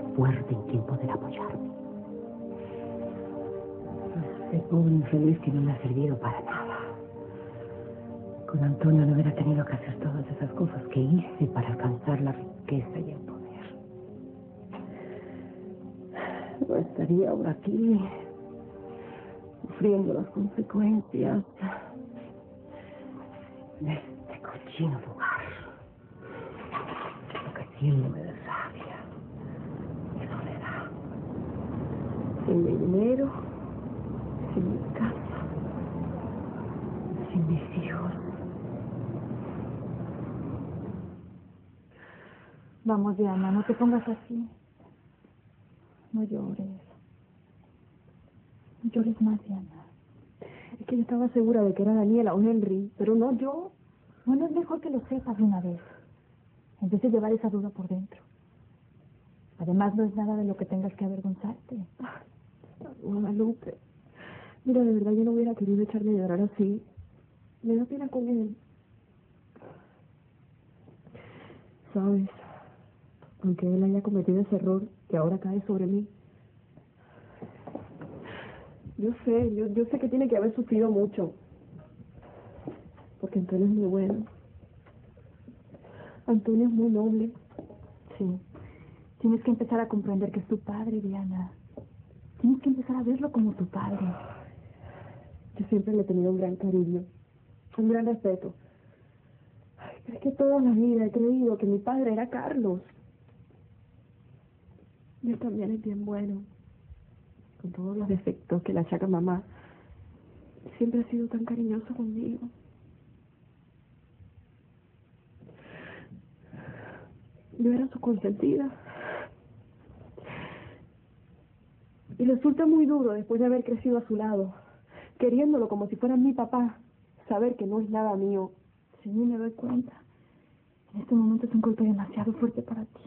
fuerte en quien poder apoyarme. Ese pobre infeliz que no me ha servido para nada. Con Antonio no hubiera tenido que hacer todas esas cosas que hice para alcanzar la riqueza y el poder. No estaría ahora aquí, sufriendo las consecuencias de este cochino lugar, enloqueciéndome de rabia y soledad, sin mi dinero, sin mi casa, sin mis hijos. Vamos, Diana, no te pongas así. No llores. No llores más, Diana. Es que yo estaba segura de que era Daniela o Henry, pero no yo. Bueno, es mejor que lo sepas de una vez, en vez de llevar esa duda por dentro. Además, no es nada de lo que tengas que avergonzarte. Guadalupe, mira, de verdad yo no hubiera querido echarme a llorar así. Me da pena con él. ¿Sabes? Aunque él haya cometido ese error que ahora cae sobre mí. Yo sé que tiene que haber sufrido mucho. Porque Antonio es muy bueno. Antonio es muy noble. Sí. Tienes que empezar a comprender que es tu padre, Diana. Tienes que empezar a verlo como tu padre. Yo siempre le he tenido un gran cariño, un gran respeto. Ay, pero es que toda la vida he creído que mi padre era Carlos. Y él también es bien bueno, con todos los defectos que le achaca mamá. Siempre ha sido tan cariñoso conmigo. Yo era su consentida. Y resulta muy duro, después de haber crecido a su lado, queriéndolo como si fuera mi papá, saber que no es nada mío. Sí, me doy cuenta. En este momento es un golpe demasiado fuerte para ti.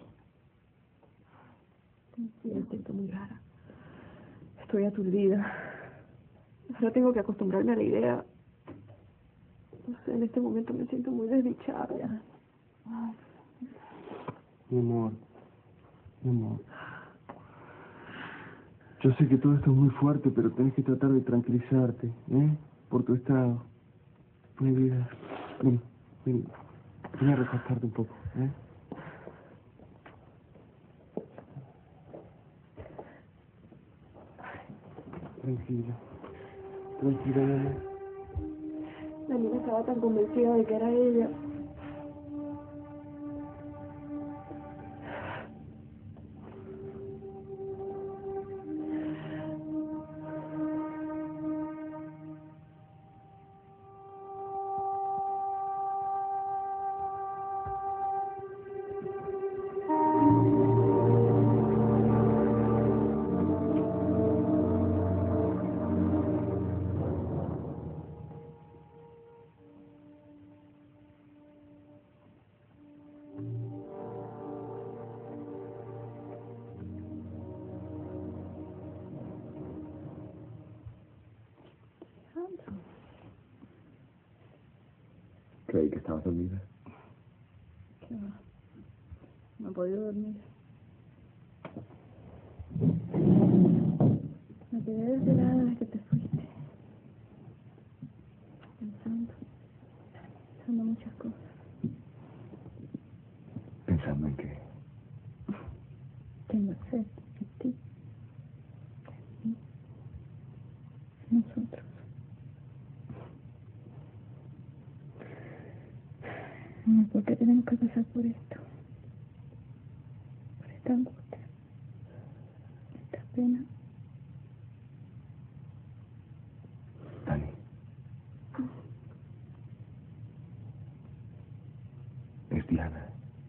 Sí, me siento muy rara. Estoy aturdida. Ahora tengo que acostumbrarme a la idea. No sé, en este momento me siento muy desdichada. Ay. Mi amor. Yo sé que todo esto es muy fuerte, pero tenés que tratar de tranquilizarte, ¿eh? Por tu estado. Mi vida. Ven a recostarte un poco, ¿eh? Tranquila, mi amor. La niña estaba tan convencida de que era ella. Creí que estabas dormida. ¿Qué va? No he podido dormir. Me quedé desvelada desde que te fuiste. Pensando muchas cosas. ¿Pensando en qué? Tengo sed en ti. En mí. En nosotros. ¿Por qué tenemos que pasar por esto? Por esta angustia. Esta pena. Dani. Es Diana.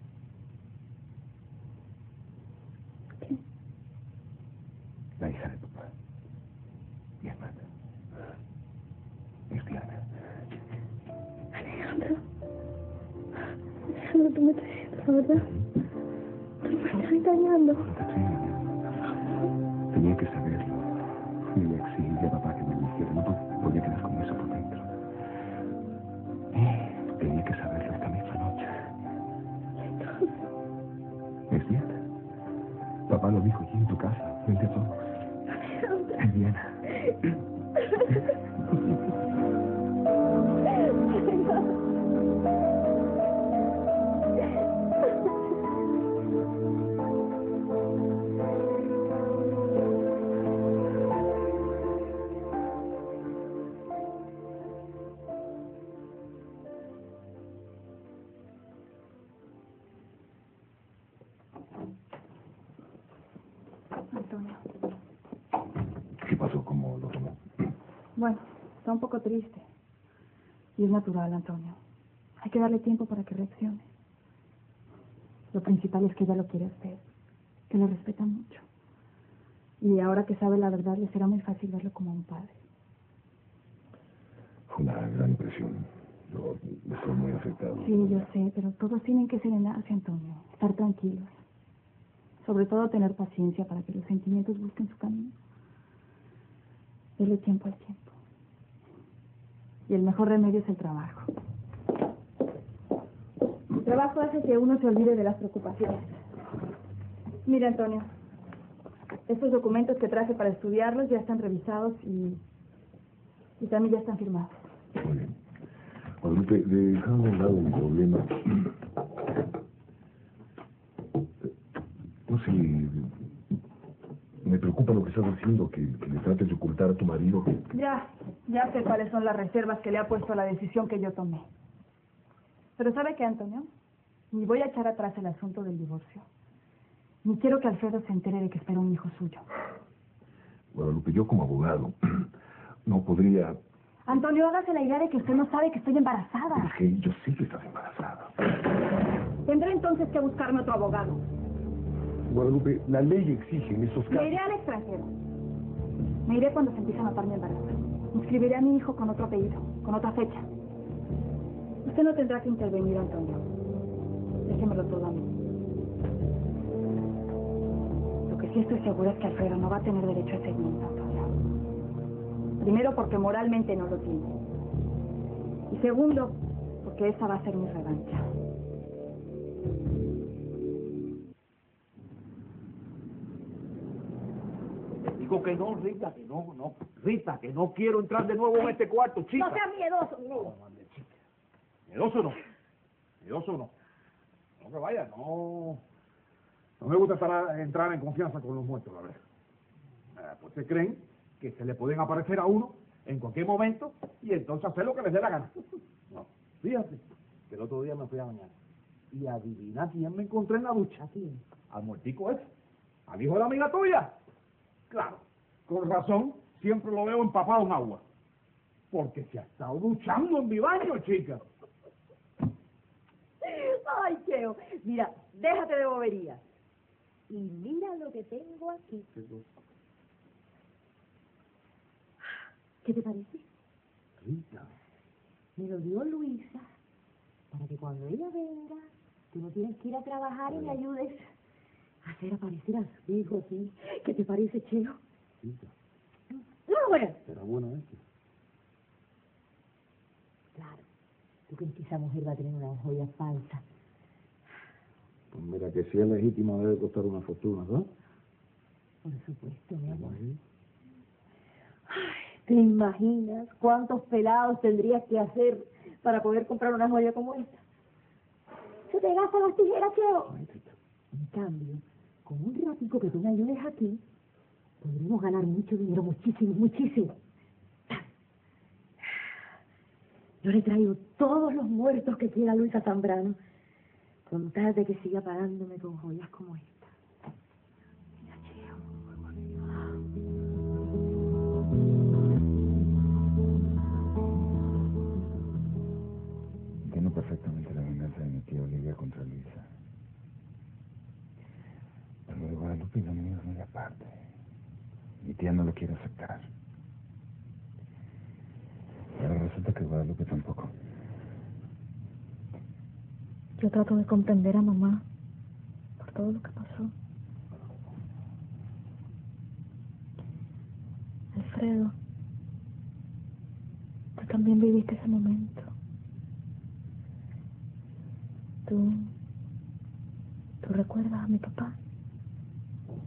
¿Qué? La hija de papá. Mi hermana. Es Diana. Alejandro, tú me estás diciendo la verdad. Tú me estás engañando. No te estoy engañando. Tenía que saberlo. Y le exigí a papá que me lo hiciera. No podía quedar con eso por dentro. Tenía que saberlo esta misma noche. Es Diana. Papá lo dijo aquí en tu casa, frente a todos. Diana. Antonio. ¿Qué pasó? ¿Cómo lo tomó? Bueno, está un poco triste. Y es natural, Antonio. Hay que darle tiempo para que reaccione. Lo principal es que ella lo quiere a usted, que lo respeta mucho. Y ahora que sabe la verdad, le será muy fácil verlo como un padre. Fue una gran impresión. Yo estoy muy afectado. Sí, yo sé, pero todos tienen que serenarse, Antonio. Estar tranquilos. Sobre todo tener paciencia para que los sentimientos busquen su camino. Dele tiempo al tiempo. Y el mejor remedio es el trabajo. El trabajo hace que uno se olvide de las preocupaciones. Mira, Antonio, estos documentos que traje para estudiarlos ya están revisados y también ya están firmados. Muy bien. Guadalupe, dejando a un lado el problema, no sé, me preocupa lo que estás haciendo, que le trates de ocultar a tu marido. Ya sé cuáles son las reservas que le ha puesto a la decisión que yo tomé. Pero ¿sabe qué, Antonio? Ni voy a echar atrás el asunto del divorcio. Ni quiero que Alfredo se entere de que espero un hijo suyo. Guadalupe, yo como abogado no podría... Antonio, hágase la idea de que usted no sabe que estoy embarazada. Es que yo sé que estás embarazada. Tendré entonces que buscarme otro abogado. Guadalupe, la ley exige en esos Me casos... iré al extranjero. Me iré cuando se empiece a notar mi embarazo. Inscribiré a mi hijo con otro apellido, con otra fecha. Usted no tendrá que intervenir, Antonio. Déjemelo todo a mí. Lo que sí estoy segura es que Alfredo no va a tener derecho a ese niño, Antonio. Primero, porque moralmente no lo tiene. Y segundo, porque esa va a ser mi revancha. Digo que no, Rita, que no. Rita, que no quiero entrar de nuevo en este cuarto, chica. No seas miedoso, no. Miedoso no. Miedoso no. No que vaya, no. No me gusta entrar en confianza con los muertos, la verdad. Pues se creen que se le pueden aparecer a uno en cualquier momento y entonces hacer lo que les dé la gana. No, fíjate, que el otro día me fui a bañar y adivina quién me encontré en la ducha. ¿Quién? Al muertico ese, al hijo de la amiga tuya. Claro, con razón, siempre lo veo empapado en agua. Porque se ha estado duchando en mi baño, chica. Ay, Cheo, mira, déjate de boberías. Y mira lo que tengo aquí. ¿Qué te parece? Rita. Me lo dio Luisa para que cuando ella venga, tú no tienes que ir a trabajar y me ayudes a hacer aparecer a su hijo, ¿sí? ¿Qué te parece, Cheo? Rita. No, bueno. ¿Será bueno esto? Claro. ¿Tú crees que esa mujer va a tener una joya falsa? Pues mira, que si es legítima debe costar una fortuna, ¿no? Por supuesto, mi amor. ¿Te imaginas cuántos pelados tendrías que hacer para poder comprar una joya como esta? Se te gastan las tijeras, Cheo. En cambio, con un ratico que tú me ayudes aquí, podremos ganar mucho dinero, muchísimo, muchísimo. Yo le traigo todos los muertos que quiera Luisa Zambrano, con tal de que siga pagándome con joyas como esta. Mira, Cheo. Entiendo perfectamente la venganza de mi tía Olivia contra Luisa. Pero lo de Guadalupe y lo mío es muy aparte. Mi tía no lo quiere aceptar. Y ahora resulta que Guadalupe tampoco. Yo trato de comprender a mamá por todo lo que pasó. Alfredo, tú también viviste ese momento. ¿Tú recuerdas a mi papá?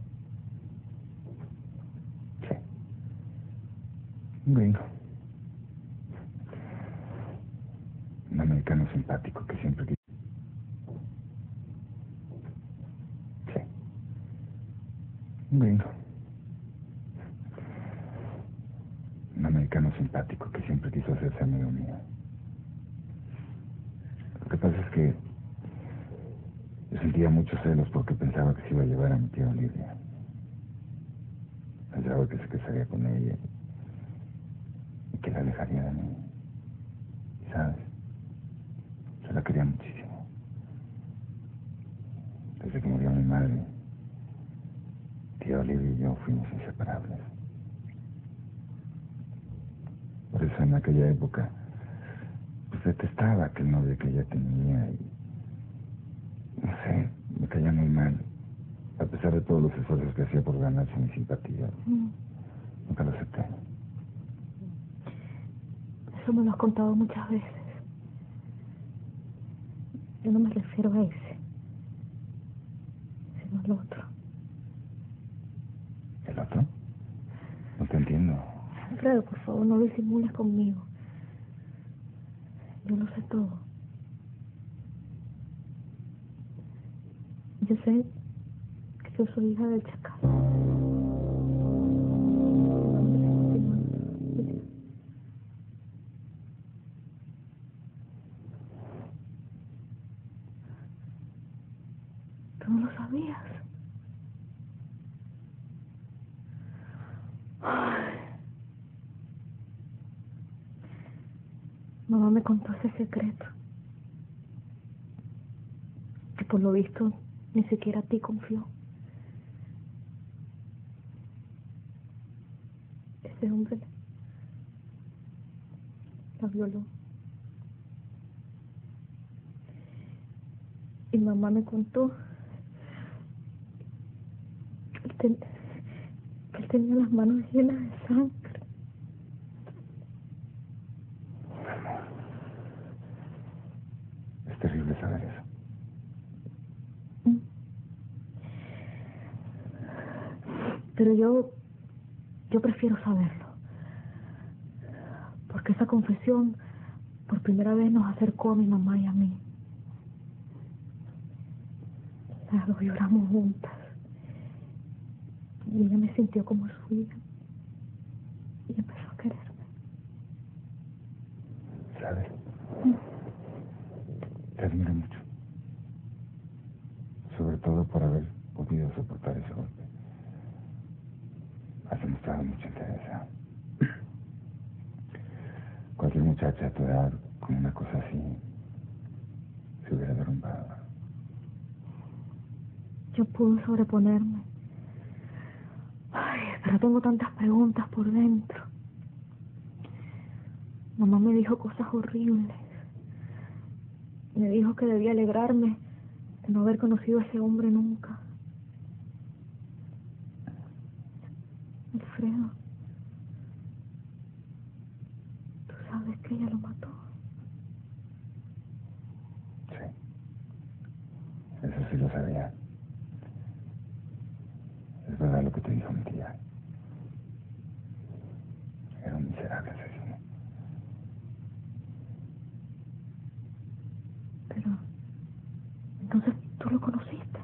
Un gringo. Un americano simpático que siempre quiso. Sí. Un gringo. Un americano simpático que siempre quiso hacerse amigo mío. Lo que pasa es que yo sentía muchos celos porque pensaba que se iba a llevar a mi tía Olivia. Pensaba que se casaría con ella y que la alejaría de mí. ¿Y sabes? Yo la quería muchísimo. Desde que murió mi madre, tía Olivia y yo fuimos inseparables. Por eso en aquella época, pues detestaba aquel novio que ella tenía y, no sé, me caía muy mal. A pesar de todos los esfuerzos que hacía por ganarse mi simpatía, nunca lo acepté. Eso me lo has contado muchas veces. Yo no me refiero a ese, sino al otro. ¿El otro? No te entiendo. Alfredo, por favor, no disimules conmigo. Yo lo sé todo. Yo sé que yo soy hija del chacal. ¿Tú no lo sabías? Ay. Mamá me contó ese secreto. Que por lo visto ni siquiera a ti confió. Ese hombre la violó. Y mamá me contó que él tenía las manos llenas de sangre. Es terrible saber eso. Pero yo prefiero saberlo. Porque esa confesión por primera vez nos acercó a mi mamá y a mí. Las dos lloramos juntas. Y ella me sintió como su hija. Y empezó a quererme. ¿Sabes? Te admiro mucho. Sobre todo por haber podido soportar ese golpe. Has demostrado mucha entereza. Cualquier muchacha a tu edad con una cosa así se hubiera derrumbado. Yo pude sobreponerme. Ay, pero tengo tantas preguntas por dentro. Mamá me dijo cosas horribles. Me dijo que debía alegrarme de no haber conocido a ese hombre nunca. Alfredo, tú sabes que ella lo mató. Sí. Eso sí lo sabía. Es verdad lo que te dijo mi tía. Era un miserable asesino. Pero, entonces, ¿tú lo conociste?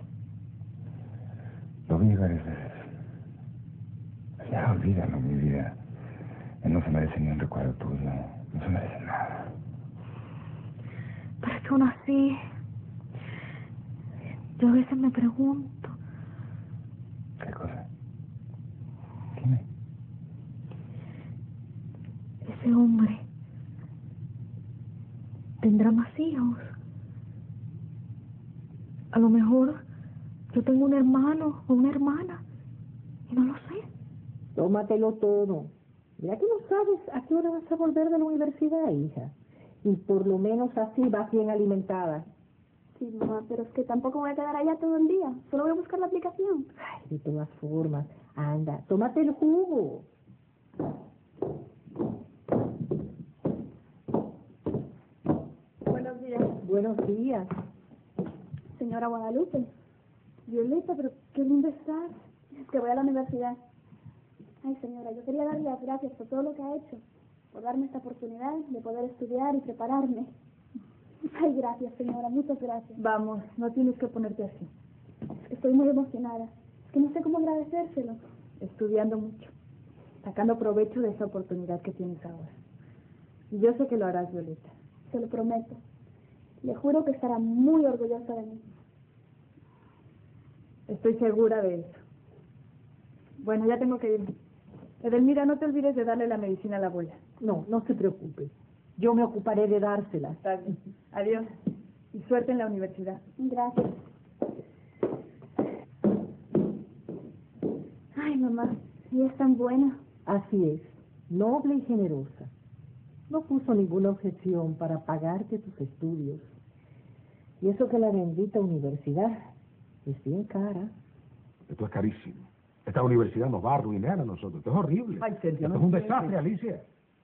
Lo vi varias veces. Ya, olvídalo, mi vida. Él no se merece ni un recuerdo tuyo. No se merece nada. Pero es que aún así, yo a veces me pregunto, ¿Qué cosa? Dime. ese hombre tendrá más hijos. A lo mejor yo tengo un hermano o una hermana y no lo sé. Tómatelo todo. Mira que no sabes a qué hora vas a volver de la universidad, hija. Y por lo menos así vas bien alimentada. Sí, mamá, pero es que tampoco voy a quedar allá todo el día. Solo voy a buscar la aplicación. Ay, de todas formas, anda, tómate el jugo. Buenos días. Buenos días. Señora Guadalupe. Violeta, pero qué linda estás. Es que voy a la universidad. Ay, señora, yo quería darle las gracias por todo lo que ha hecho, por darme esta oportunidad de poder estudiar y prepararme. Ay, gracias, señora, muchas gracias. Vamos, no tienes que ponerte así. Estoy muy emocionada. Es que no sé cómo agradecérselo. Estudiando mucho, sacando provecho de esa oportunidad que tienes ahora. Y yo sé que lo harás, Violeta. Se lo prometo. Le juro que estará muy orgullosa de mí. Estoy segura de eso. Bueno, ya tengo que ir. Edelmira, no te olvides de darle la medicina a la abuela. No, no se preocupe. Yo me ocuparé de dársela. Está bien. Adiós. Y suerte en la universidad. Gracias. Ay, mamá, sí es tan buena. Así es, noble y generosa. No puso ninguna objeción para pagarte tus estudios. Y eso que la bendita universidad es bien cara. Esto es carísimo. Esta universidad nos va a arruinar a nosotros. Esto es horrible. Ay, Sergio, Esto no es un entiendes. desastre, Alicia.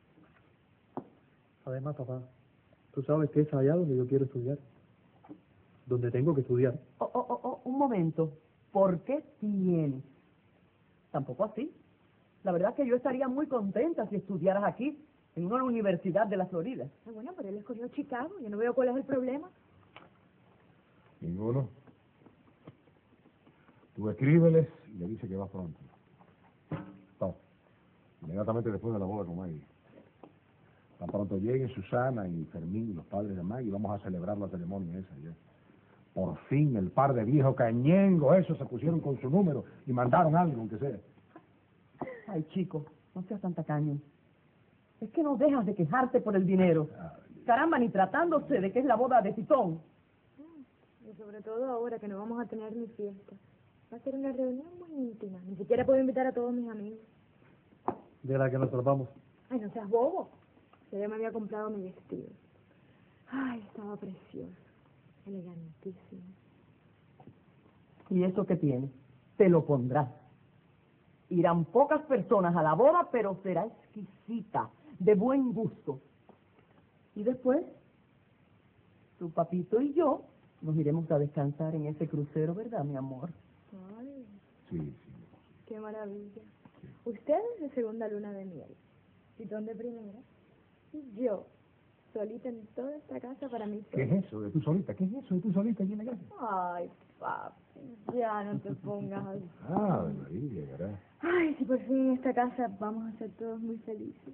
Además, papá, tú sabes que es allá donde yo quiero estudiar. Donde tengo que estudiar. Un momento. ¿Por qué tienes? Tampoco así. La verdad es que yo estaría muy contenta si estudiaras aquí, en una universidad de la Florida. Bueno, pero él escogió Chicago. Yo no veo cuál es el problema. Ninguno. Tú escríbeles y le dices que vas pronto. No. Inmediatamente después de la boda con Maggie. Tan pronto lleguen Susana y Fermín y los padres de Maggie, vamos a celebrar la ceremonia esa ya. Por fin el par de viejos cañengos esos se pusieron con su número y mandaron algo, aunque sea. Ay, chico, no seas tan tacaño. Es que no dejas de quejarte por el dinero. Caramba, ni tratándose de que es la boda de Titón. Y sobre todo ahora que no vamos a tener ni fiesta. Va a ser una reunión muy íntima. Ni siquiera puedo invitar a todos mis amigos. De la que nos salvamos. Ay, no seas bobo. Ya me había comprado mi vestido. Ay, estaba precioso. Elegantísimo. ¿Y eso qué tiene? Te lo pondrás. Irán pocas personas a la boda, pero será exquisita, de buen gusto. Y después, tu papito y yo nos iremos a descansar en ese crucero, ¿verdad, mi amor? Ay, Sí. qué maravilla. Ustedes de segunda luna de miel. Titón de primera. Y yo, solita en toda esta casa para mí ¿Qué sola. es eso de tú solita? ¿Qué es eso de tú solita aquí en la casa? Ay, papi, ya no te pongas así. Ah, María, caray. Ay, si por fin en esta casa vamos a ser todos muy felices.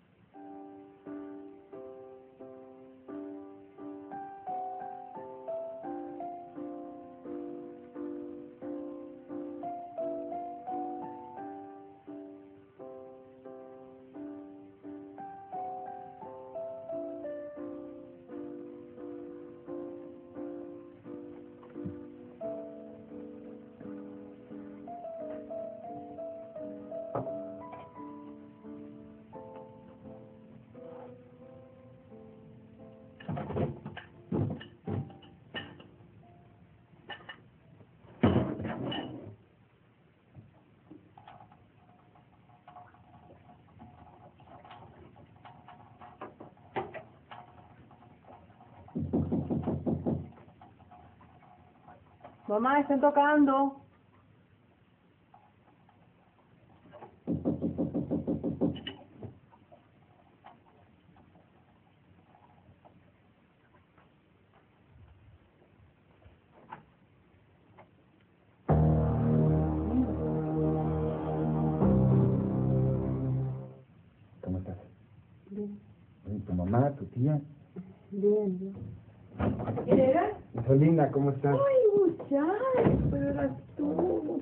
Mamá, están tocando. ¿Cómo estás? Bien, ¿Tu mamá, tu tía? bien. ¿Quién era? Solina, ¿cómo estás? Ay, muchacho, pero eras tú.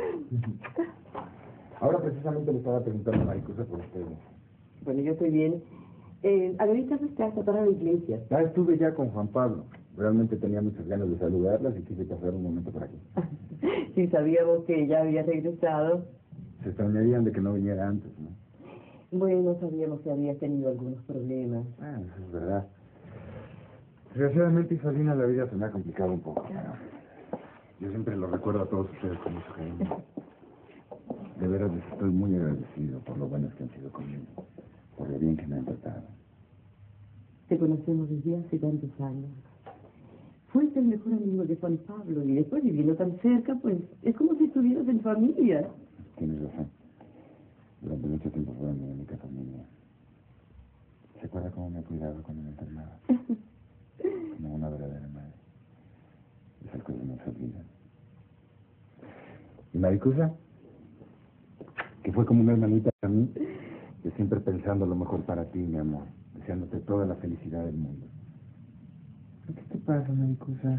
Ahora precisamente le estaba preguntando a Maricusa por ustedes. Bueno, yo estoy bien. Adelita, fuiste hasta para la iglesia. Ya estuve ya con Juan Pablo. Realmente tenía muchas ganas de saludarlas y quise pasar un momento por aquí. Si sabíamos que ya había regresado. Se extrañarían de que no viniera antes, ¿no? Bueno, sabíamos que habías tenido algunos problemas. Ah, eso es verdad. Desgraciadamente, Isolina, la vida se me ha complicado un poco. Pero yo siempre lo recuerdo a todos ustedes con mucho cariño. De veras les estoy muy agradecido por lo buenos que han sido conmigo, por lo bien que me han tratado. Te conocemos desde hace tantos años. Fuiste el mejor amigo de Juan Pablo y después viviendo tan cerca, pues es como si estuvieras en familia. Tienes razón. Durante mucho tiempo fue mi única familia. ¿Se acuerda cómo me cuidaba cuando me enfermaba? Como una verdadera madre. Esas cosas no se olvidan. ¿Y Maricusa? Que fue como una hermanita para mí, yo siempre pensando lo mejor para ti, mi amor, deseándote toda la felicidad del mundo. ¿Qué te pasa, Maricusa?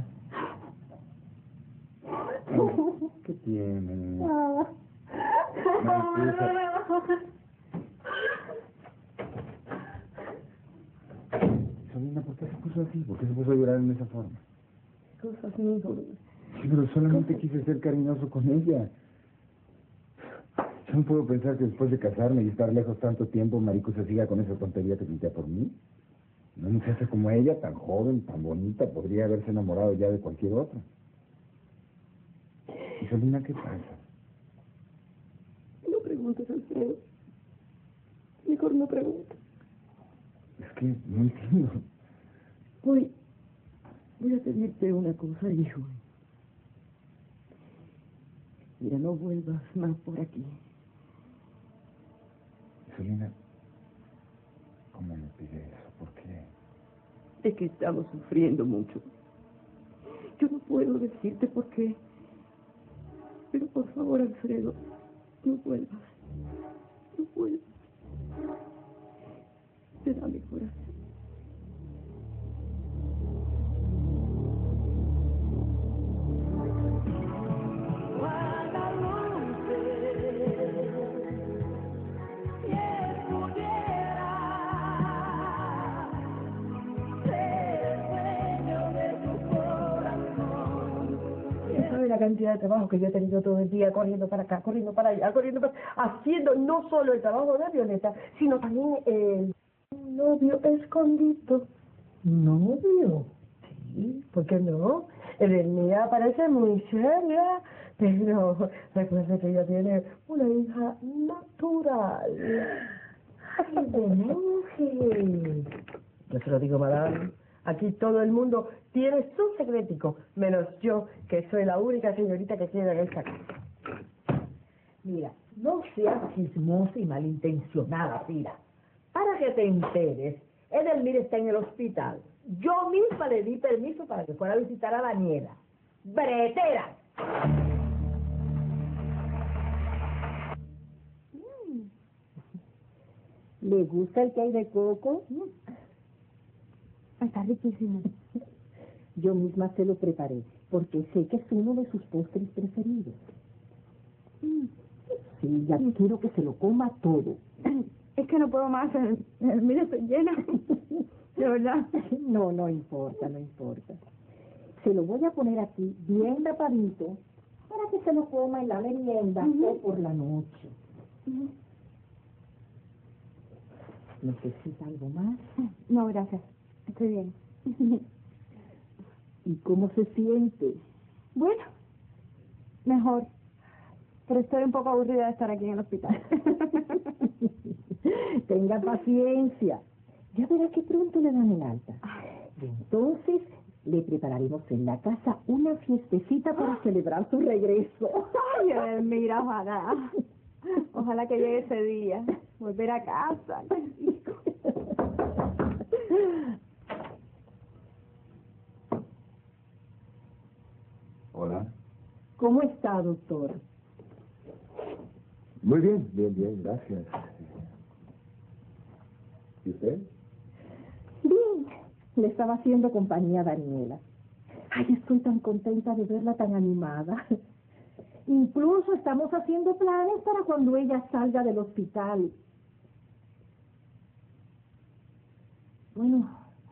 ¿Qué tienes? Maricusa. Solina, ¿por qué se puso así? ¿Por qué se puso a llorar en esa forma? Cosas, mi hijo. Sí, pero solamente quise ser cariñoso con ella. Yo no puedo pensar que después de casarme y estar lejos tanto tiempo, Maricusa siga con esa tontería que sentía por mí. Una muchacha como ella, tan joven, tan bonita, podría haberse enamorado ya de cualquier otra. ¿Y Solina qué pasa? No preguntes, Alfredo. Mejor no preguntes. Es que no entiendo. Voy a pedirte una cosa, hijo. Mira, no vuelvas más por aquí. Solina, ¿cómo me pide eso? ¿Por qué? Es que estamos sufriendo mucho. Yo no puedo decirte por qué. Pero por favor, Alfredo, no vuelvas. No vuelvas. Te da mi corazón. ¿Sabe la cantidad de trabajo que yo he tenido todo el día corriendo para acá, corriendo para allá, corriendo para... haciendo no solo el trabajo de Violeta, sino también el novio escondido? ¿Novio? Sí, ¿por qué no? El mía parece muy seria, pero recuerda que ella tiene una hija natural. ¡Ay, de monje! Yo se lo digo, madame. Aquí todo el mundo tiene su secretico, menos yo, que soy la única señorita que queda en esta casa. Mira, no seas chismosa y malintencionada, Pira. Para que te enteres, Edelmira está en el hospital. Yo misma le di permiso para que fuera a visitar a Daniela. ¡Bretera! ¿Le gusta el que hay de coco? Está riquísimo. Yo misma se lo preparé, porque sé que es uno de sus postres preferidos. Sí, ya quiero que se lo coma todo. Es que no puedo más. Mira, estoy llena. De verdad. No, no importa, no importa. Se lo voy a poner aquí, bien tapadito, para que se lo coma en la merienda o por la noche. ¿Necesita algo más? No, gracias. Estoy bien. ¿Y cómo se siente? Bueno, mejor. Pero estoy un poco aburrida de estar aquí en el hospital. Tenga paciencia. Ya verá que pronto le dan el alta. Y entonces le prepararemos en la casa una fiestecita para celebrar su regreso. Ay, mira, ojalá. Ojalá que llegue ese día. Volver a casa. Hola. ¿Cómo está, doctor? Muy bien, bien, gracias. ¿Y usted? Bien. Le estaba haciendo compañía a Daniela. Ay, estoy tan contenta de verla tan animada. Incluso estamos haciendo planes para cuando ella salga del hospital. Bueno,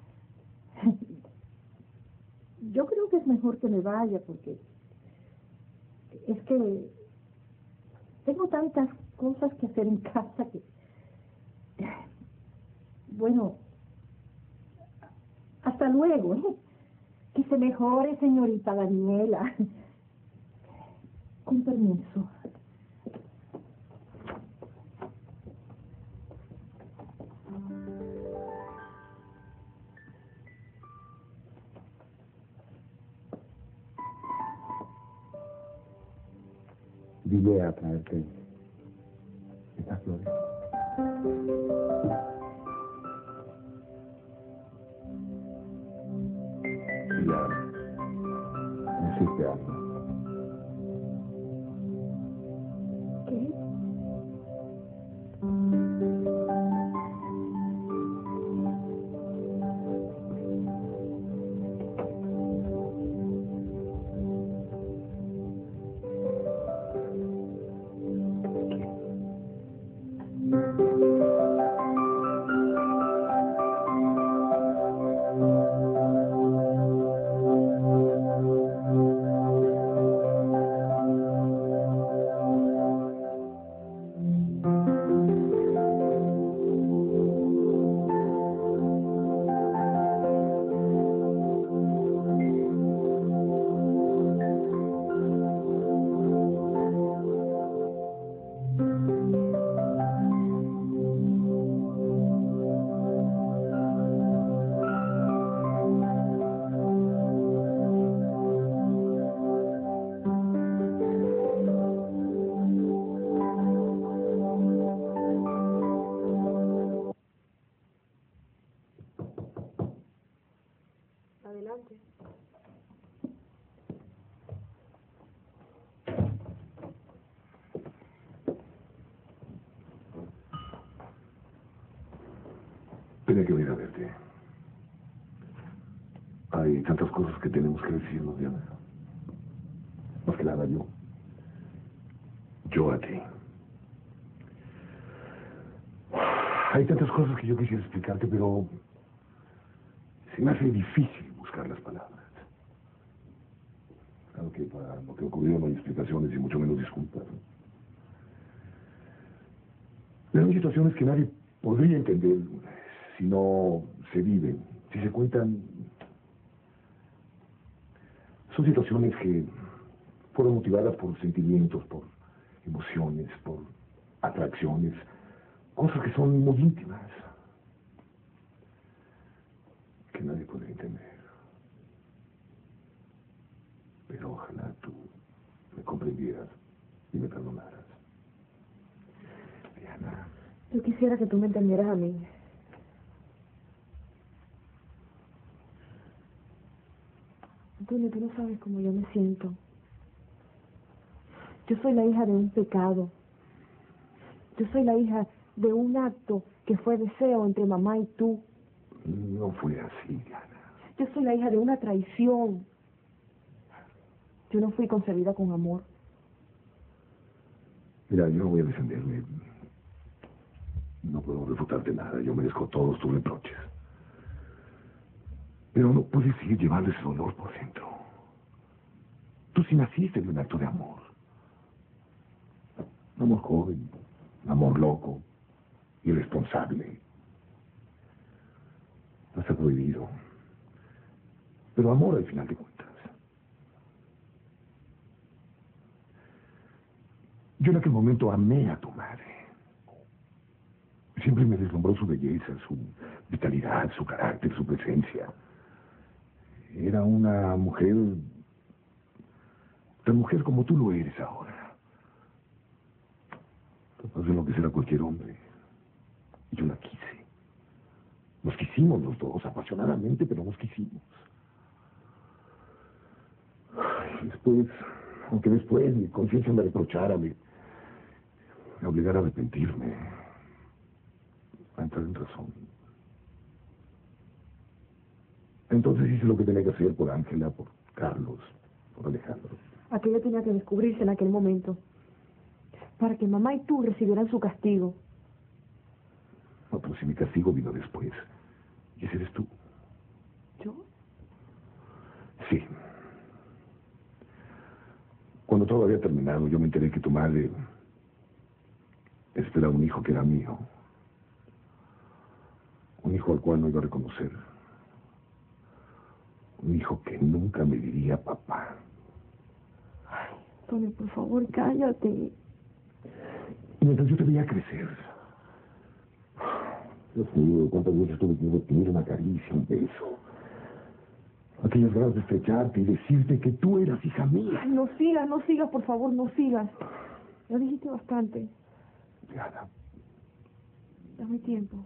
yo creo que es mejor que me vaya porque es que tengo tantas cosas que hacer en casa que... Bueno, hasta luego, ¿eh? Que se mejore, señorita Daniela. Con permiso. Vine a traerte ¿Necesitas flores? Ya. Necesité algo. ¿Qué? Adelante. Tenía que venir a verte. Hay tantas cosas que tenemos que decirnos, Diana. Más que nada yo. Yo a ti. Hay tantas cosas que yo quisiera explicarte, pero se me hace difícil buscar las palabras. Claro que para lo que ocurrió no hay explicaciones y mucho menos disculpas. Pero hay situaciones que nadie podría entender si no se viven, si se cuentan. Son situaciones que fueron motivadas por sentimientos, por emociones, por atracciones, cosas que son muy íntimas, que nadie puede entender. Pero ojalá tú me comprendieras y me perdonaras. Diana. Yo quisiera que tú me entendieras a mí. Antonio, tú no sabes cómo yo me siento. Yo soy la hija de un pecado. Yo soy la hija de un acto que fue deseo entre mamá y tú. No fue así, Diana. Yo soy la hija de una traición. Yo no fui concebida con amor. Mira, yo no voy a defenderme. No puedo refutarte nada. Yo merezco todos tus reproches. Pero no puedes seguir llevando ese dolor por dentro. Tú sí naciste de un acto de amor. Amor joven, amor loco, irresponsable. No está prohibido. Pero amor al final de cuentas. Yo en aquel momento amé a tu madre. Siempre me deslumbró su belleza, su vitalidad, su carácter, su presencia. Era una mujer, tan mujer como tú lo eres ahora. Capaz de enloquecer a cualquier hombre. Y yo la quise. Nos quisimos los dos, apasionadamente, pero nos quisimos. Ay, después, aunque después mi conciencia me reprochara, me obligara a arrepentirme, a entrar en razón. Entonces hice lo que tenía que hacer por Ángela, por Carlos, por Alejandro. Aquello tenía que descubrirse en aquel momento, para que mamá y tú recibieran su castigo. No, pero si mi castigo vino después, y ese eres tú. ¿Yo? Sí. Cuando todo había terminado, yo me enteré que tu madre esperaba un hijo que era mío. Un hijo al cual no iba a reconocer. Un hijo que nunca me diría papá. Ay, Tony, por favor, cállate. Y mientras yo te veía crecer. Dios mío, cuántas veces tuve que repetir una caricia, un beso. Aquellas ganas de estrecharte y decirte que tú eras hija mía. Ay, no sigas, por favor, no sigas. Ya dijiste bastante. Diana. Dame tiempo.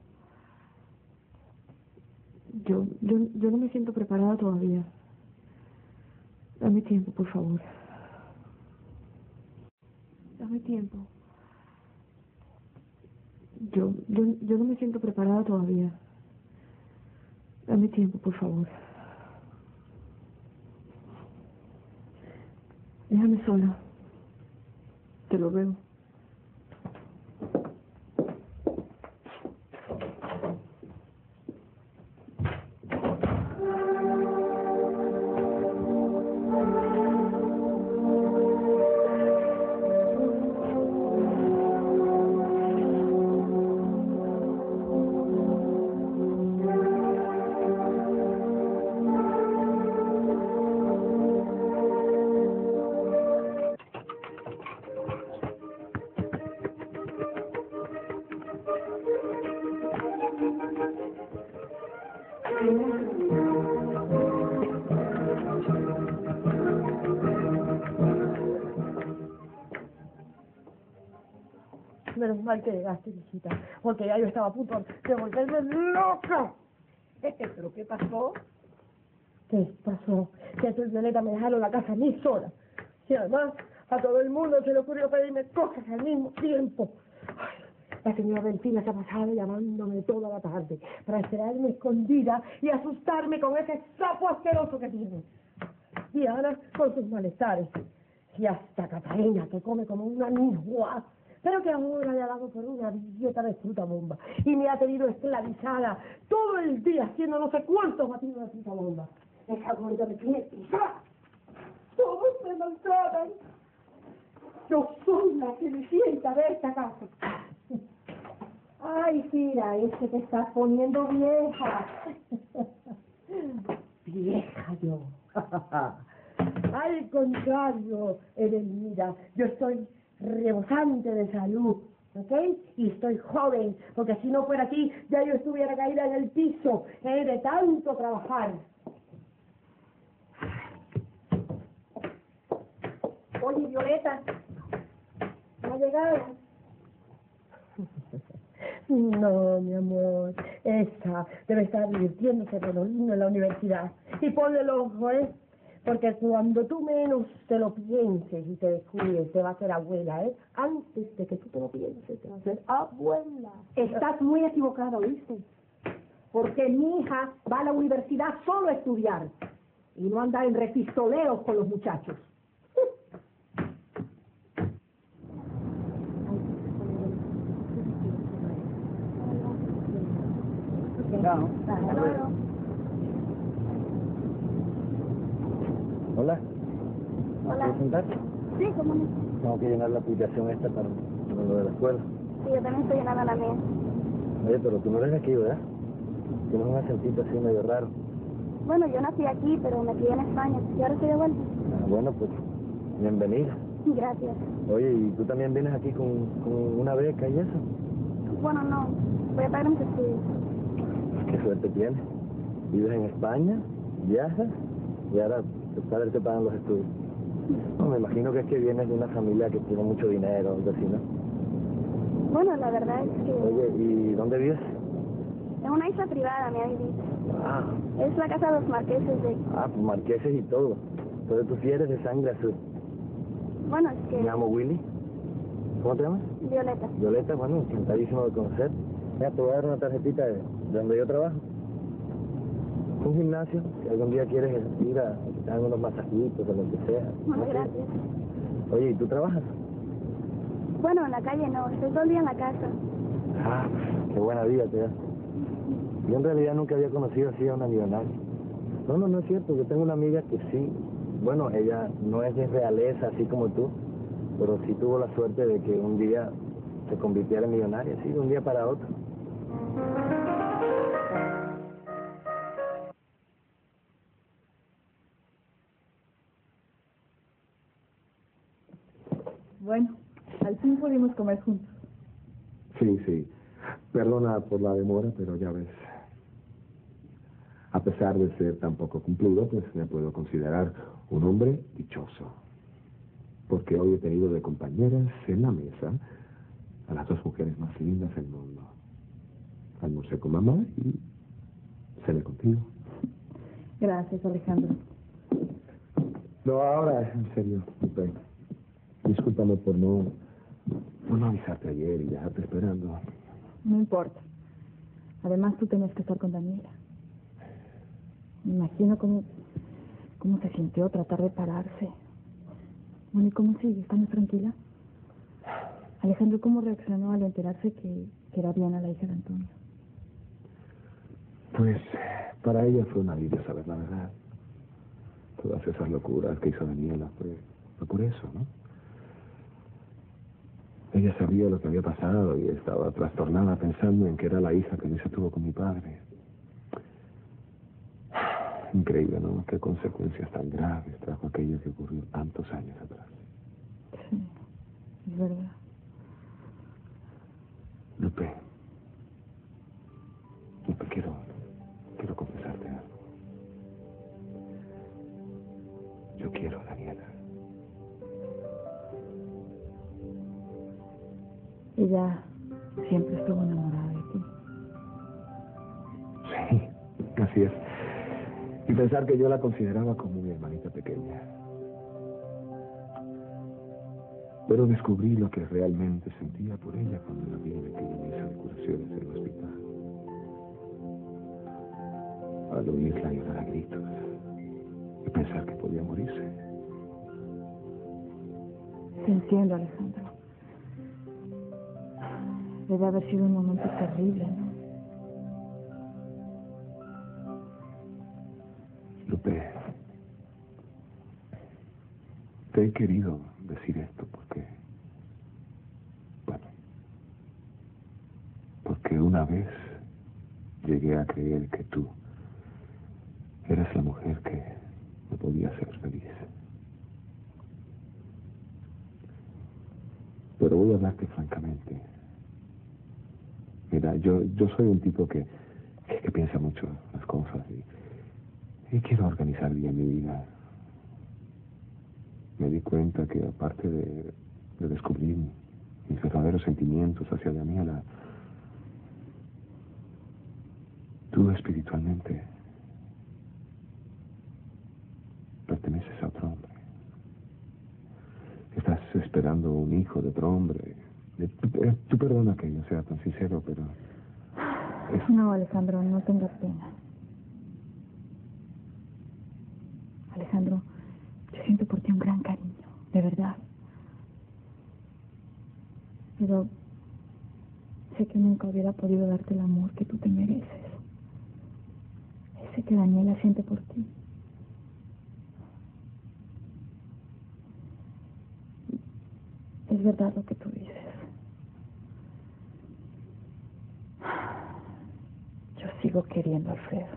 Yo no me siento preparada todavía. Dame tiempo, por favor. Dame tiempo. Yo no me siento preparada todavía. Dame tiempo, por favor. Déjame sola. Te lo ruego. Menos mal que llegaste, hijita, porque ya yo estaba a punto de volverme loca. ¿Pero qué pasó? ¿Qué pasó? Que tú y Violeta me dejaron la casa a mí sola. Y además, a todo el mundo se le ocurrió pedirme cosas al mismo tiempo. Ay, la señora Delfina se ha pasado llamándome toda la tarde para esperarme escondida y asustarme con ese sapo asqueroso que tiene. Y Ana con sus malestares. Y hasta Catalina, que come como una nigua, pero que ahora le ha dado por una dieta de fruta bomba y me ha tenido esclavizada todo el día haciendo no sé cuántos batidos de fruta bomba. Esa gorda me tiene pisada. Todos me maltratan. Yo soy la que me sienta de esta casa. Ay, Fira, es que te estás poniendo vieja. Vieja yo. Al contrario, Edelmira, yo estoy rebosante de salud, ¿ok? Y estoy joven, porque si no fuera así, ya yo estuviera caída en el piso, de tanto trabajar. Oye, Violeta, ¿no ha llegado? No, mi amor, esa debe estar divirtiéndose con los niños en la universidad. Y ponle el ojo, ¿eh? Porque cuando tú menos te lo pienses y te descuides, te va a hacer abuela, ¿eh? Antes de que tú te lo pienses, te va a hacer abuela. Estás muy equivocada, ¿oíste? Porque mi hija va a la universidad solo a estudiar y no anda en repistoleos con los muchachos. No. Hola. Hola. ¿Quieres sentarte? Sí, ¿cómo no? Tengo que llenar la aplicación esta para lo de la escuela. Sí, yo también estoy llenando la mía. Oye, pero tú no eres de aquí, ¿verdad? Tienes un acentito así medio raro. Bueno, yo nací aquí, pero me crié en España. Y ahora estoy de vuelta. Ah, bueno, pues, bienvenida. Gracias. Oye, ¿y tú también vienes aquí con una beca y eso? Bueno, no. Voy a pagar mis estudios. Qué suerte tienes. Vives en España, viajas y ahora tus padres te pagan los estudios. No, me imagino que es que vienes de una familia que tiene mucho dinero, algo así, ¿no? Bueno, la verdad es que... Oye, ¿y dónde vives? En una isla privada, me ha dicho. Ah, Es la casa de los marqueses de... pues marqueses y todo. Entonces tú sí eres de sangre azul. Bueno, es que... Me llamo Willy. ¿Cómo te llamas? Violeta. Violeta, bueno, encantadísimo de conocer. Mira, te voy a dar una tarjetita de donde yo trabajo. Un gimnasio, si algún día quieres ir a que te hagan unos masajitos o lo que sea. Bueno, ¿no? gracias. Oye, ¿y tú trabajas? Bueno, en la calle no. Estoy todo el día en la casa. Ah, qué buena vida te da. Yo en realidad nunca había conocido así a una millonaria. No es cierto. Yo tengo una amiga que sí, bueno, ella no es de realeza así como tú, pero sí tuvo la suerte de que un día se convirtiera en millonaria, sí, de un día para otro. Bueno, al fin pudimos comer juntos. Sí. Perdona por la demora, pero ya ves. A pesar de ser tan poco cumplido, pues me puedo considerar un hombre dichoso. Porque hoy he tenido de compañeras en la mesa a las dos mujeres más lindas del mundo. Almorcé con mamá y cené contigo. Gracias, Alejandro. No, ahora, en serio, Lupe. Discúlpame por no avisarte ayer y dejarte esperando. No importa. Además, tú tenías que estar con Daniela. Me imagino cómo se sintió tratar de pararse. Bueno, ¿y cómo sigue? ¿Está más tranquila? Alejandro, ¿cómo reaccionó al enterarse que era Diana la hija de Antonio? Pues, para ella fue un alivio saber la verdad. Todas esas locuras que hizo Daniela fue por eso, ¿no? Ella sabía lo que había pasado y estaba trastornada pensando en que era la hija que no se tuvo con mi padre. Increíble, ¿no? Qué consecuencias tan graves trajo aquello que ocurrió tantos años atrás. Sí, es verdad. Lupe, quiero confesarte algo. Yo quiero a Daniela. Ella siempre estuvo enamorada de ti. Sí, así es. Y pensar que yo la consideraba como mi hermanita pequeña. Pero descubrí lo que realmente sentía por ella cuando la vi en aquella mesa de curaciones en el hospital. Al oírla llorar a gritos y pensar que podía morirse. Te entiendo, Alejandro. Debe haber sido un momento terrible, ¿no? Lupe, te he querido decir esto porque una vez llegué a creer que tú eras la mujer que me podía hacer feliz. Pero voy a hablarte francamente. Mira, yo soy un tipo que piensa mucho las cosas y quiero organizar bien mi vida. Me di cuenta que aparte de descubrir mis verdaderos sentimientos hacia Daniela, tú espiritualmente perteneces a otro hombre. Estás esperando un hijo de otro hombre. Tú perdona que yo sea tan sincero, pero... No, Alejandro, no tengas pena. Alejandro, yo siento por ti un gran cariño, de verdad. Pero sé que nunca hubiera podido darte el amor que tú te mereces. Ese que Daniela siente por ti. Es verdad lo que tú dices. Yo sigo queriendo a Alfredo.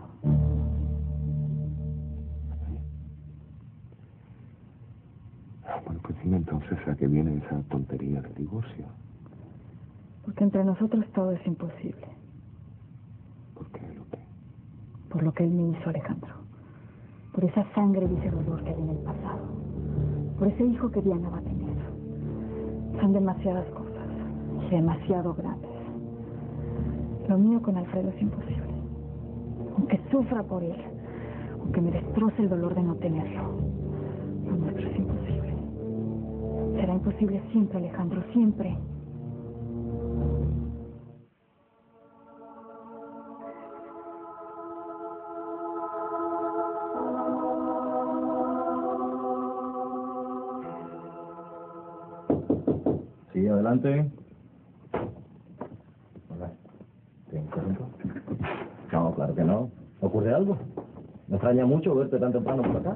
Bueno, pues dime entonces a qué viene esa tontería del divorcio. Porque entre nosotros todo es imposible. ¿Por qué, Lupe? Por lo que él me hizo, Alejandro. Por esa sangre y ese dolor que hay en el pasado. Por ese hijo que Diana va a tener. Son demasiadas cosas. Y demasiado grandes. Lo mío con Alfredo es imposible. Aunque sufra por él. Aunque me destroce el dolor de no tenerlo. Lo nuestro es imposible. Será imposible siempre, Alejandro, siempre. Sí, adelante. Hola. ¿Te interrumpo? No, claro que no. ¿Ocurre algo? Me extraña mucho verte tan temprano por acá.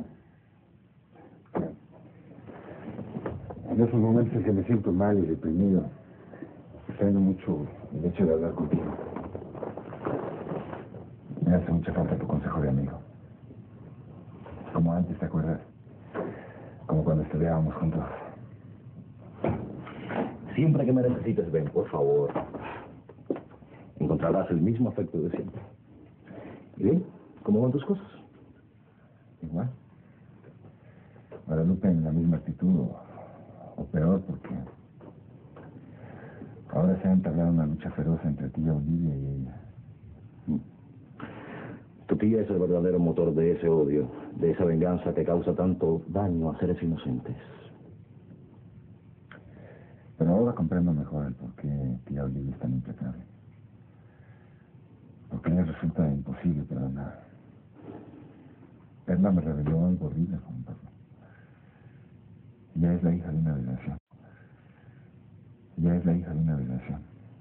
En esos momentos en que me siento mal y deprimido, extraño mucho el hecho de hablar contigo. Me hace mucha falta tu consejo de amigo. Como antes, ¿te acuerdas? Como cuando estudiábamos juntos. Siempre que me necesites, ven, por favor. Encontrarás el mismo afecto de siempre. ¿Y bien? ¿Cómo van tus cosas? Igual. Guadalupe en la misma actitud, o peor, porque Ahora se ha entablado una lucha feroz entre tía Olivia y ella. Tu tía es el verdadero motor de ese odio, de esa venganza que causa tanto daño a seres inocentes. Pero ahora comprendo mejor el por qué tía Olivia es tan implacable. Porque a ella resulta imposible perdonar. Edna me reveló algo horrible, Juan Pablo. Ella es la hija de una violación. Ella es la hija de una violación.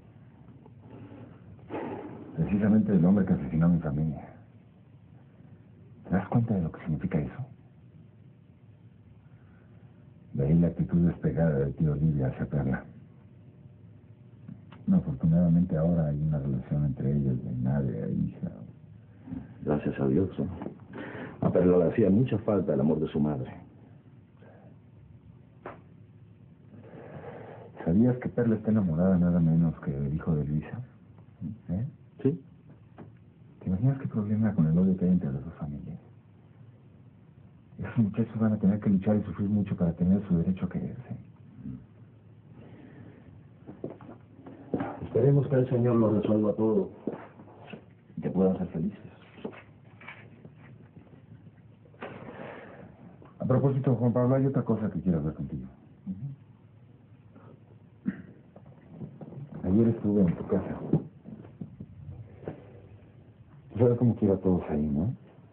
Precisamente del hombre que asesinó a mi familia. ¿Te das cuenta de lo que significa eso? De ahí la actitud despegada de tía Olivia hacia Perla. No, afortunadamente ahora hay una relación entre ellos de madre a hija. Gracias a Dios, ¿no? A Perla le hacía mucha falta el amor de su madre. ¿Sabías que Perla está enamorada nada menos que del hijo de Luisa? ¿Eh? ¿Sí? ¿Te imaginas qué problema con el odio que hay entre las dos familias? Esos muchachos van a tener que luchar y sufrir mucho para tener su derecho a quererse. Esperemos que el Señor lo resuelva todo y que puedan ser felices. A propósito, Juan Pablo, hay otra cosa que quiero hablar contigo. Ayer estuve en tu casa. Tú sabes cómo quiero a todos ahí, ¿no?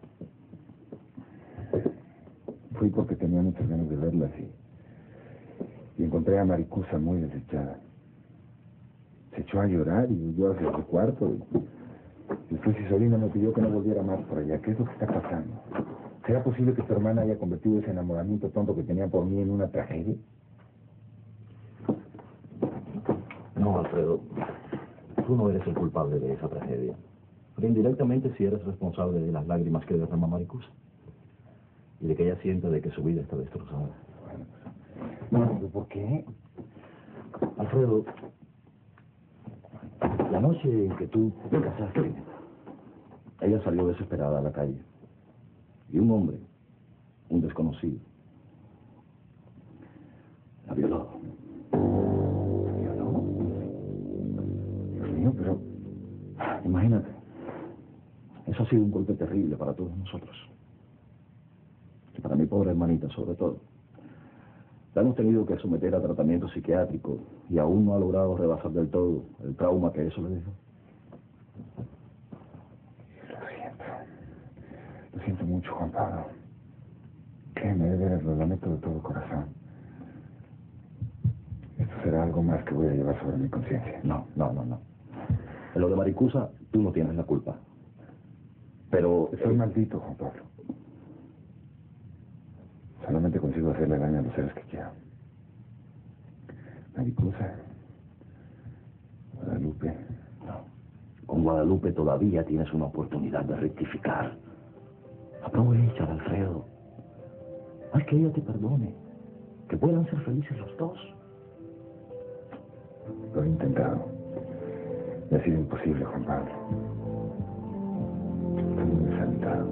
Fui porque tenía muchas ganas de verlas y encontré a Maricusa muy desechada. Se echó a llorar y huyó hacia su cuarto. Después Isolina me pidió que no volviera más por allá. ¿Qué es lo que está pasando? ¿Será posible que tu hermana haya convertido ese enamoramiento tonto que tenía por mí en una tragedia? No, Alfredo. Tú no eres el culpable de esa tragedia. Pero indirectamente sí eres responsable de las lágrimas que derrama Maricusa. Y de que ella siente de que su vida está destrozada. No, ¿pero por qué? Alfredo, la noche en que tú te casaste, ella salió desesperada a la calle. Y un hombre, un desconocido, la violó. ¿La violó? Dios mío, pero imagínate. Eso ha sido un golpe terrible para todos nosotros. Y para mi pobre hermanita, sobre todo. La hemos tenido que someter a tratamiento psiquiátrico y aún no ha logrado rebasar del todo el trauma que eso le dejó. Lo siento mucho, Juan Pablo. Créeme, de veras, lo lamento de todo corazón. Esto será algo más que voy a llevar sobre mi conciencia. No. En lo de Maricusa, tú no tienes la culpa. Pero... Soy maldito, Juan Pablo. Solamente consigo hacerle daño a los seres que quiero. Maricusa, Guadalupe. No. Con Guadalupe todavía tienes una oportunidad de rectificar. Aprovecha, Alfredo. Haz que ella te perdone. Que puedan ser felices los dos. Lo he intentado. Y ha sido imposible, Juan Pablo. Estoy muy desalentado.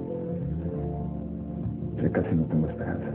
Ya casi no tengo esperanza.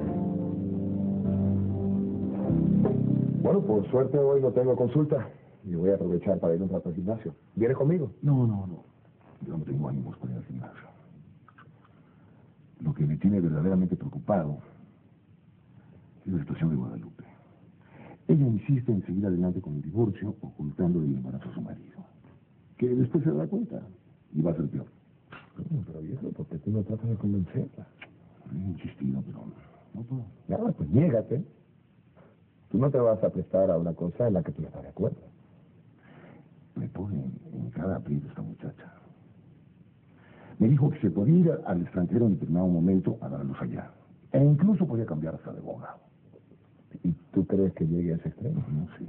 Bueno, por suerte hoy no tengo consulta. Y voy a aprovechar para ir un rato al gimnasio. ¿Vienes conmigo? No. Yo no tengo ánimos para ir al gimnasio. Lo que me tiene verdaderamente preocupado es la situación de Guadalupe. Ella insiste en seguir adelante con el divorcio, ocultando el embarazo a su marido. Que después se da cuenta y va a ser peor. Pero viejo, ¿por qué tú no tratas de convencerla? He insistido, pero no puedo. Nada, pues niégate. Tú no te vas a prestar a una cosa en la que tú no estás de acuerdo. Me pone en cada aprieto esta muchacha. Me dijo que se podía ir al extranjero en determinado momento a dar a luz allá. E incluso podía cambiar hasta de abogado. ¿Y tú crees que llegue a ese extremo? No sé.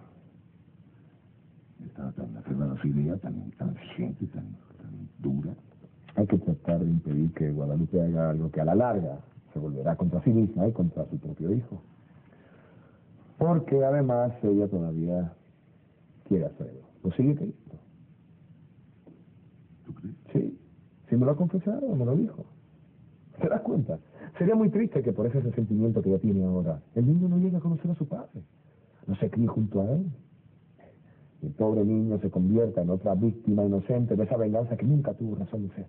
Estaba tan aferrada a su idea, tan exigente, tan dura. Hay que tratar de impedir que Guadalupe haga algo que a la larga se volverá contra sí misma y contra su propio hijo. Porque además ella todavía quiere hacerlo. Pues sigue Cristo. ¿Tú crees? Sí. Si me lo ha confesado, me lo dijo. ¿Te das cuenta? Sería muy triste que por ese resentimiento que ella tiene ahora, el niño no llegue a conocer a su padre. No se críe junto a él. que el pobre niño se convierta en otra víctima inocente de esa venganza que nunca tuvo razón de ser.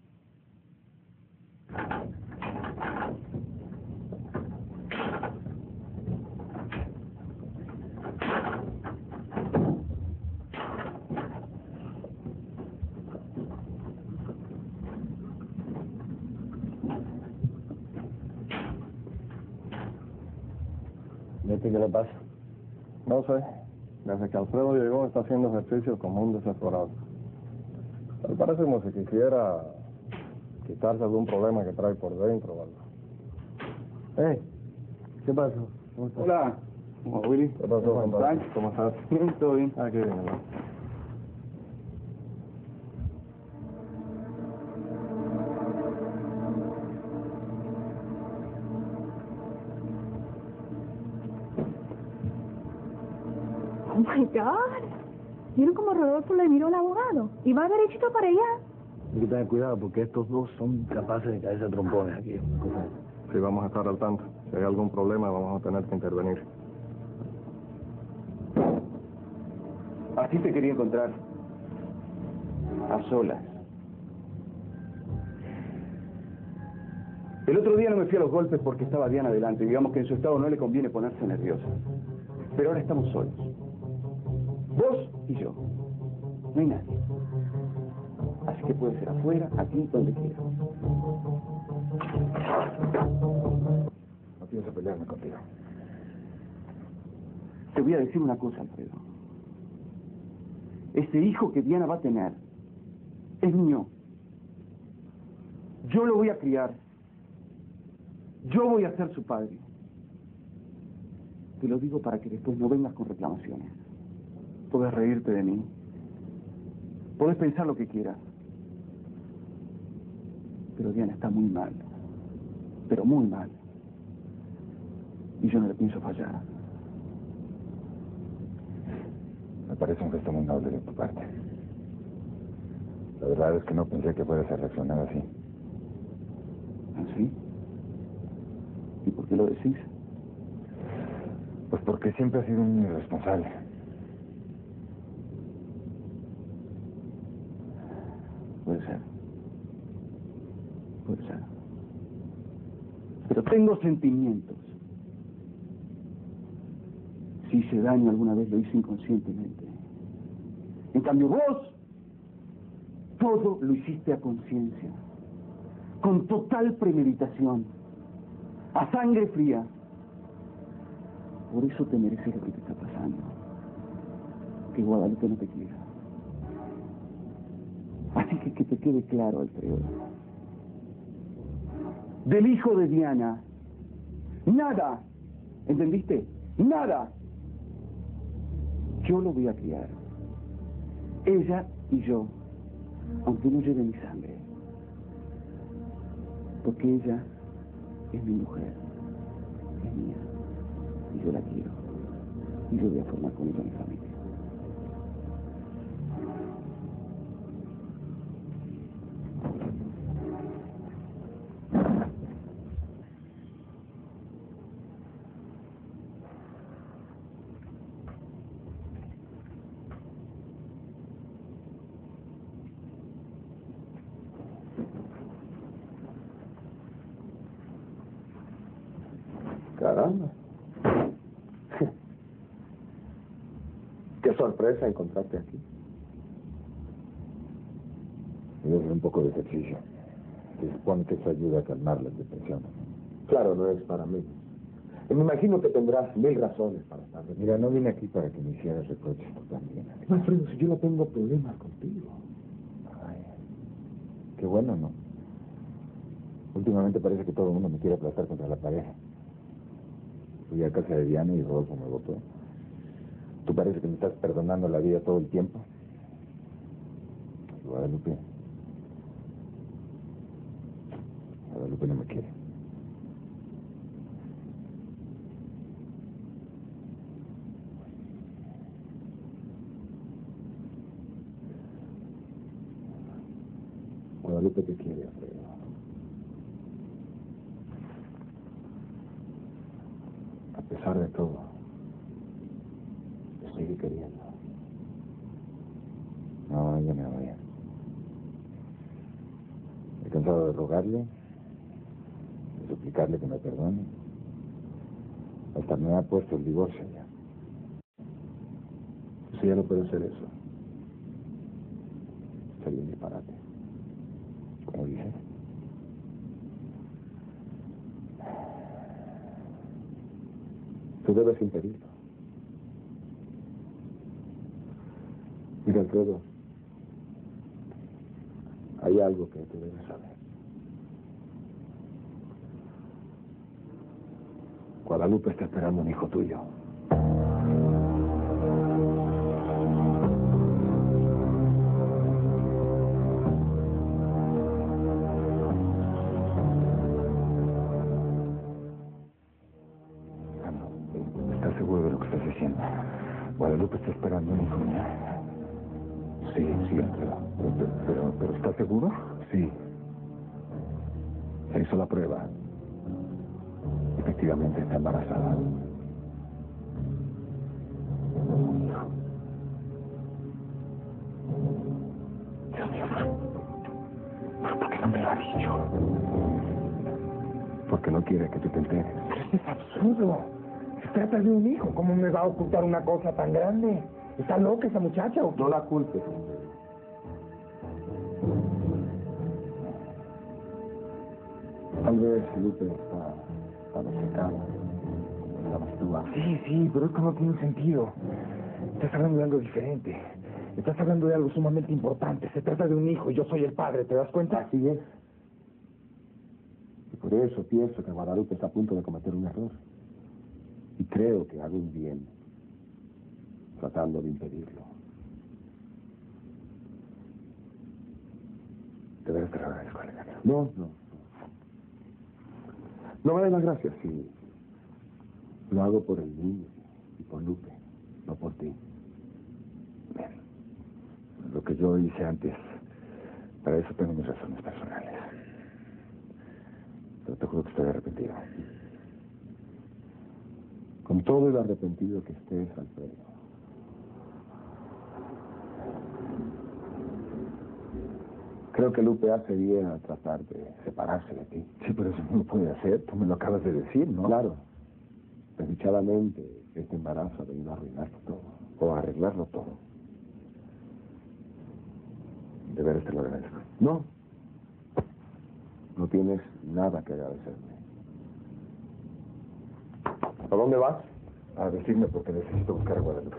¿Qué le pasa? No sé. Desde que Alfredo llegó está haciendo ejercicio como un desesperado. Tal parece como si quisiera quitarse algún problema que trae por dentro o algo. ¿Qué pasó? Hola. Willy. ¿Qué pasó, Juan Pablo? ¿Cómo estás? Bien, todo bien. Ah, qué bien, hermano. Oh my God. ¿Vieron cómo Rodolfo le miró al abogado? Y va derechito para allá. Hay que tener cuidado porque estos dos son capaces de caerse a trompones aquí. Sí, vamos a estar al tanto. Si hay algún problema, vamos a tener que intervenir. Así te quería encontrar. A solas. El otro día no me fui a los golpes porque estaba Diana delante. Digamos que en su estado no le conviene ponerse nerviosa. Pero ahora estamos solos. Vos y yo. No hay nadie. Así que puede ser afuera, aquí, donde quieras. No pienso pelearme contigo. Te voy a decir una cosa, Alfredo. Ese hijo que Diana va a tener es mío. Yo lo voy a criar. Yo voy a ser su padre. Te lo digo para que después no vengas con reclamaciones. Puedes reírte de mí. Puedes pensar lo que quieras. Pero Diana está muy mal. Pero muy mal. Y yo no le pienso fallar. Me parece un gesto muy noble de tu parte. La verdad es que no pensé que fueras a reaccionar así. ¿Así? ¿Y por qué lo decís? Pues porque siempre has sido un irresponsable. Puede ser. Puede ser. Pero tengo sentimientos. Si hice daño alguna vez, lo hice inconscientemente. En cambio, vos, todo lo hiciste a conciencia, con total premeditación, a sangre fría. Por eso te mereces lo que te está pasando. Que Guadalupe no te quiera. Así que te quede claro, Alfredo. Del hijo de Diana, nada, ¿entendiste? Nada. Yo lo voy a criar. Ella y yo, aunque no lleve mi sangre. Porque ella es mi mujer, es mía. Y yo la quiero. Y yo voy a formar con ella mi familia. Caramba. Qué sorpresa encontrarte aquí. Voy a hacer un poco de ejercicio. Se supone que eso ayuda a calmar las depresiones. Claro, no es para mí. Y me imagino que tendrás 1000 razones para estar. Mira, no vine aquí para que me hicieras reproches tú también. Alfredo, si yo no tengo problemas contigo. Ay, qué bueno, ¿no? Últimamente parece que todo el mundo me quiere aplastar contra la pared. Fui a casa de Diana y Rodolfo me votó. ¿Tú parece que me estás perdonando la vida todo el tiempo? Guadalupe. Guadalupe no me quiere. Guadalupe te quiere, Alfredo. A pesar de todo, Te sigue queriendo. cansado de rogarle, de suplicarle que me perdone. Hasta me ha puesto el divorcio ya. Si ya no puedo hacer eso, sería un disparate. Como dices. Tú debes impedirlo. Mira, Alfredo, hay algo que tú debes saber. Guadalupe está esperando un hijo tuyo. ¿Estás seguro de lo que estás diciendo? Guadalupe está esperando un hijo mío. Sí, Alfredo. Pero ¿estás seguro? Sí. Se hizo la prueba. Efectivamente está embarazada. Un hijo. Dios mío, ¿pero por qué no me lo ha dicho? Porque no quiere que tú te enteres. Es absurdo. Se trata de un hijo. ¿Cómo me va a ocultar una cosa tan grande? ¿Está loca esa muchacha o qué? No la culpes, hombre. Tal vez Lupe está obcecada. Estabas tú antes. Sí, pero esto no tiene sentido. Estás hablando de algo diferente. Estás hablando de algo sumamente importante. Se trata de un hijo y yo soy el padre, ¿te das cuenta? Así es. Y por eso pienso que Guadalupe está a punto de cometer un error. Y creo que hago un bien tratando de impedirlo. De veras te lo agradezco, Alejandro. No. No me des las gracias, sí. Lo hago por el niño y por Lupe, no por ti. Bien. Lo que yo hice antes, para eso tengo mis razones personales. Pero te juro que estoy arrepentido. Con todo el arrepentido que estés, Alfredo. Creo que Lupe hace bien a tratar de separarse de ti. Sí, pero eso no lo puede hacer. Tú me lo acabas de decir, ¿no? Claro. Desdichadamente, este embarazo ha venido a arruinarlo todo. O a arreglarlo todo. De veras te lo agradezco. No. No tienes nada que agradecerme. ¿A dónde vas? A vestirme porque necesito buscar a Guadalupe.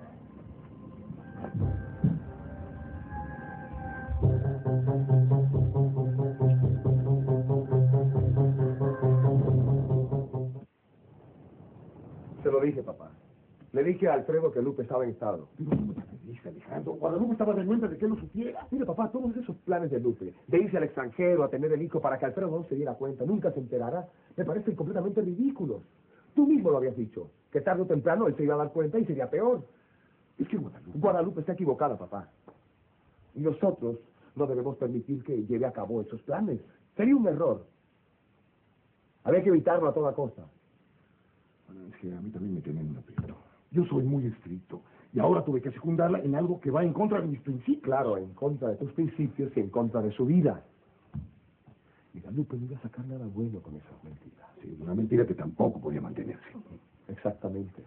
Se lo dije, papá. Le dije a Alfredo que Lupe estaba en estado. Pero ¿cómo te dice, Alejandro? Guadalupe estaba desnuda de que él lo supiera. Mire, papá, todos esos planes de Lupe, de irse al extranjero a tener el hijo para que Alfredo no se diera cuenta, nunca se enterara, me parecen completamente ridículos. Tú mismo lo habías dicho, que tarde o temprano él se iba a dar cuenta y sería peor. Es que Guadalupe está equivocada, papá. Y nosotros no debemos permitir que lleve a cabo esos planes. Sería un error. Habría que evitarlo a toda costa. Bueno, es que a mí también me tienen un aprieto. Yo soy muy estricto. Y ahora tuve que secundarla en algo que va en contra de mis principios. Claro, en contra de tus principios y en contra de su vida. Mira, Lupe no iba a sacar nada bueno con esas mentiras. Sí, una mentira que tampoco podía mantenerse. Exactamente.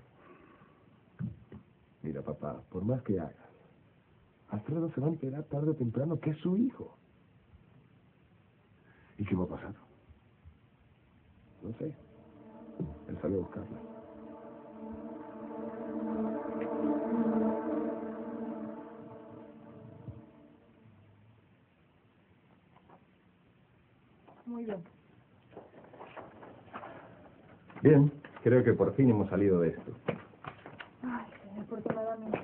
Mira, papá, por más que hagas, Alfredo se va a enterar tarde o temprano que es su hijo. ¿Y qué va a pasar? No sé. Él salió a buscarla. Muy bien. Bien, creo que por fin hemos salido de esto. Ay, afortunadamente.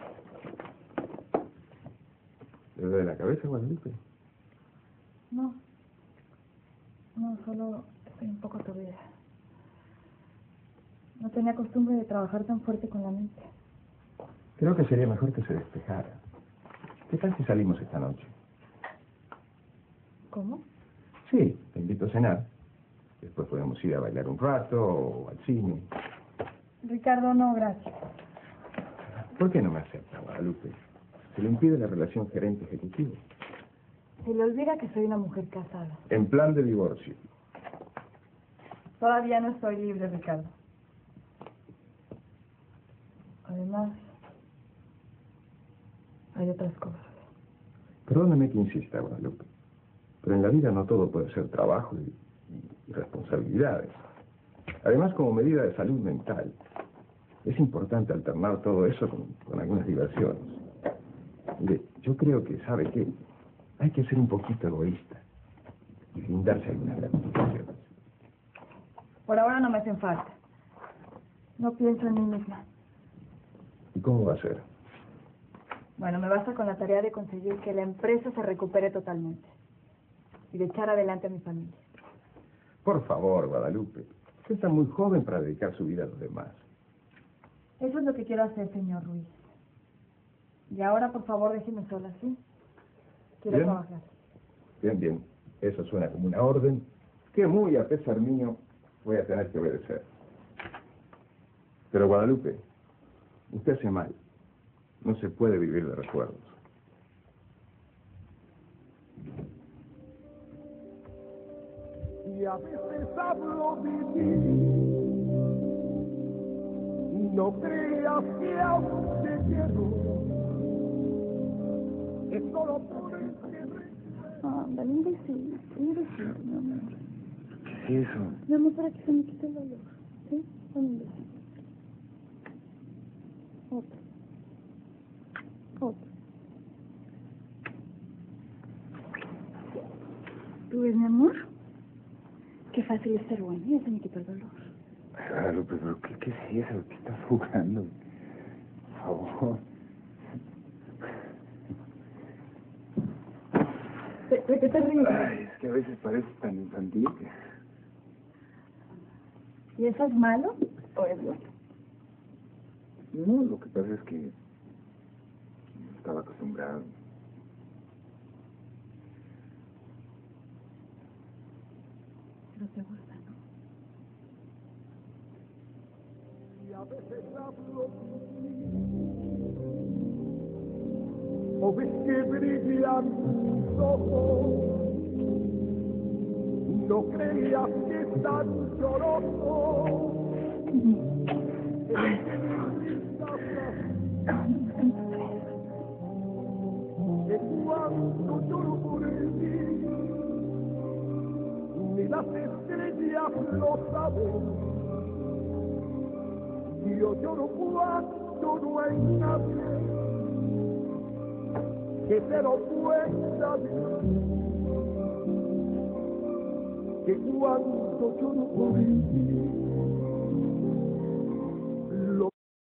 ¿Le duele la cabeza, Guadalupe? No. No, solo estoy un poco aturdida. No tenía costumbre de trabajar tan fuerte con la mente. Creo que sería mejor que se despejara. ¿Qué tal si salimos esta noche? ¿Cómo? Sí, te invito a cenar. Después podemos ir a bailar un rato o al cine. Ricardo, no, gracias. ¿Por qué no me acepta, Guadalupe? Se le impide la relación gerente-ejecutivo. Se le olvida que soy una mujer casada. En plan de divorcio. Todavía no estoy libre, Ricardo. Además, hay otras cosas. Perdóneme que insista, Guadalupe, pero en la vida no todo puede ser trabajo y responsabilidades. Además, como medida de salud mental, es importante alternar todo eso con algunas diversiones. Mire, yo creo que, ¿sabe qué? Hay que ser un poquito egoísta y brindarse algunas gratificaciones. Por ahora no me hacen falta. No pienso en mí misma. ¿Y cómo va a ser? Bueno, me basta con la tarea de conseguir que la empresa se recupere totalmente y de echar adelante a mi familia. Por favor, Guadalupe. Usted está muy joven para dedicar su vida a los demás. Eso es lo que quiero hacer, señor Ruiz. Y ahora, por favor, déjeme sola, ¿sí? Quiero Bien. trabajar. Bien, bien. Eso suena como una orden que muy a pesar mío voy a tener que obedecer. Pero, Guadalupe, usted hace mal. No se puede vivir de recuerdos. Y a veces hablo de ti. No creas que aún te quiero. Es solo por el que... Dale un besito, mi amor. ¿Qué es eso? Mi amor, para que se me quite el dolor. ¿Sí? Dame un besito. Otro. Otro. ¿Tú ves, mi amor? Qué fácil es ser bueno. Ya se me quitó el dolor. Guadalupe, pero ¿qué es eso? ¿Qué estás jugando? Por favor. ¿De qué te ríes? Ay, es que a veces parece tan infantil que... ¿Y eso es malo o es bueno? No, lo que pasa es que no estaba acostumbrado. Pero te gusta, ¿no? Y a veces hablo o ves que brillan mis ojos. No creas que es tan lloroso. Que cuando lloro por ti, ni las estrellas lo saben. Yo lloro cuando no hay nadie que te lo pueda decir. Que cuando lloro por ti,